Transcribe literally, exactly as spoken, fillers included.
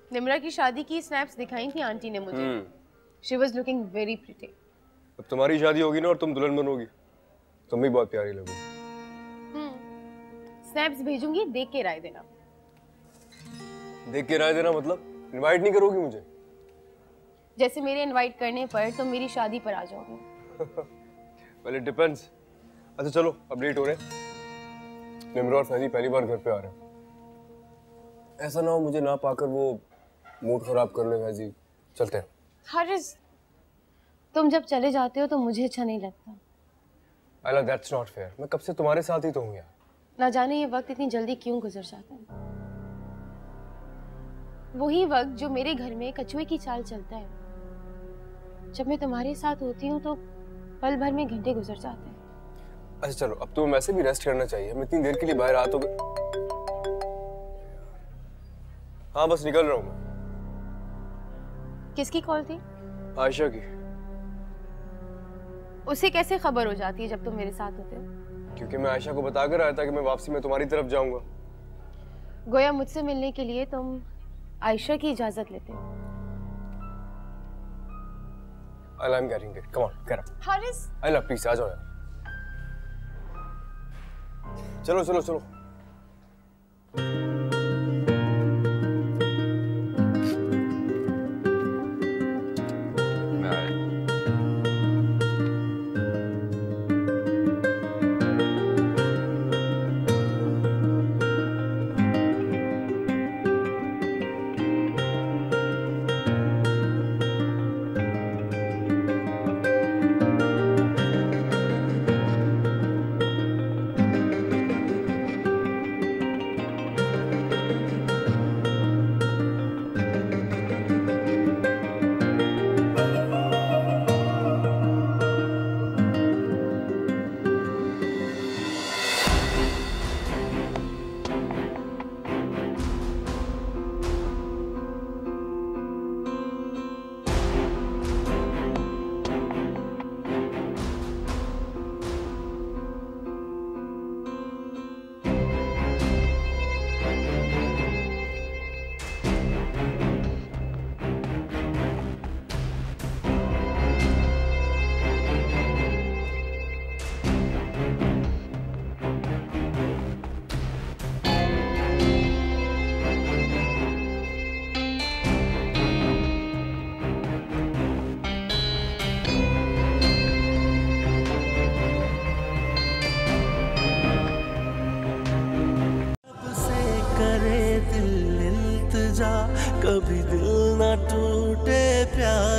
निम्रा की शादी की स्नैप्स दिखाई थी आंटी ने मुझे। She was looking very pretty. अब तुम्हारी शादी होगी ना और तुम दुल्हन बनोगी, तुम भी बहुत प्यारी लगोगी। हम्म स्नैप्स भेजूंगी, देख के राय देना। देख के राय देना मतलब इनवाइट नहीं करोगी मुझे? जैसे मेरे इनवाइट करने पर तुम मेरी शादी पर आ जाओगे। well, it depends. अच्छा चलो अपडेट हो रहे हैं। निम्रा और फैजी पहली बार घर पे आ रहे हैं। ऐसा ना हो मुझे ना पाकर वो मूड खराब कर ले। फैजी चलते हैं। हारिस, तुम जब चले जाते हो तो मुझे अच्छा नहीं लगता। आइला that's not fair. मैं कब से तुम्हारे साथ ही तो हूँ यार। ना जाने ये वक्त इतनी जल्दी क्यों गुजर जाता है। वही वक्त जो मेरे घर में कछुए की चाल चलता है, जब मैं तुम्हारे साथ होती हूँ तो पल भर में घंटे गुजर जाते हैं। अच्छा चलो, अब तो वैसे भी रेस्ट करना चाहिए। हम इतनी देर के लिए बाहर आ तो गए। हाँ बस निकल रहा हूँ मैं। किसकी कॉल थी? आयशा की। उसे कैसे खबर हो जाती है जब तुम मेरे साथ होते हो? क्योंकि मैं आयशा को बताकर आया था कि मैं वापसी में तुम्हारी तरफ जाऊंगा। गोया मुझसे मिलने के लिए तुम आयशा की इजाजत लेते हो। Aila I'm getting it. Come on, get up. Haris, Aila please आ जाओ यार। चलो चलो चलो। कभी दिल ना टूटे प्यार